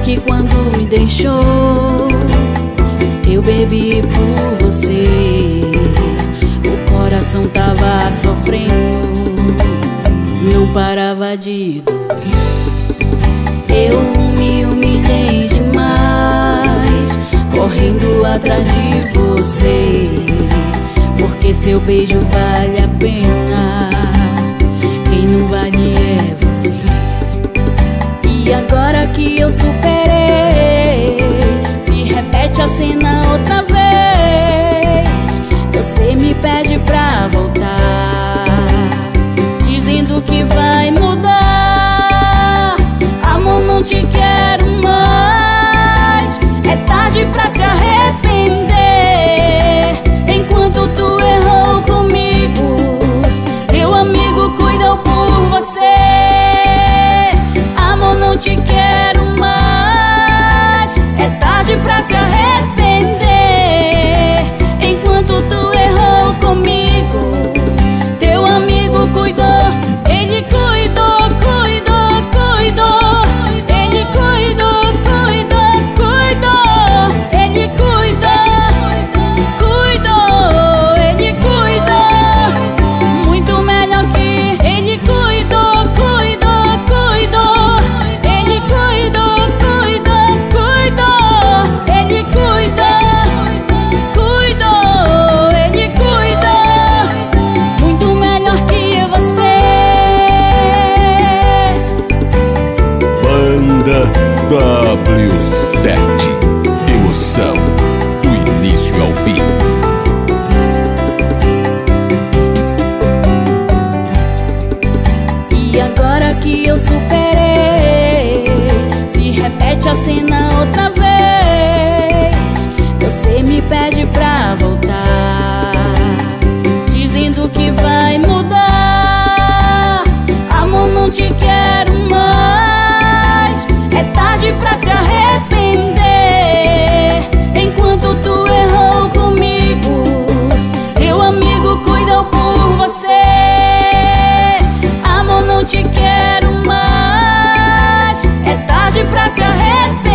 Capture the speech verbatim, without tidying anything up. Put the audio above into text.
que quando me deixou, eu bebi por você. O coração tava sofrendo, não parava de doer. Eu me humilhei demais, correndo atrás de você, porque seu beijo vale a pena, quem não vale é você. E agora que eu superei, se repete a cena outra vez. Você me pede pra voltar, dizendo que vai mudar. Amor, não te quero mais, é tarde pra se arrepender. Enquanto tu errou comigo, teu amigo cuidou por você. Amor, não te quero mais, é tarde pra se arrepender. Enquanto tu errou comigo, teu amigo cuidou. Ele cuidou, cuidou, cuidou. Ele cuidou, cuidou, cuidou. Ele cuidou, cuidou. Ele cuidou muito melhor que ele cuidou, cuidou, cuidou. Ele cuidou, cuidou, cuidou. Ele cuidou, cuidou. Ele cuidou muito melhor que você. Banda W sete, emoção do início ao fim. E agora que eu superei, se repete a cena outra vez. Você me pede pra voltar, dizendo que vai mudar. Amor, não te quero mais, é tarde pra se arrepender. Enquanto tu errou comigo, teu amigo cuidou por você. Amor, não te quero mais, é tarde pra se arrepender.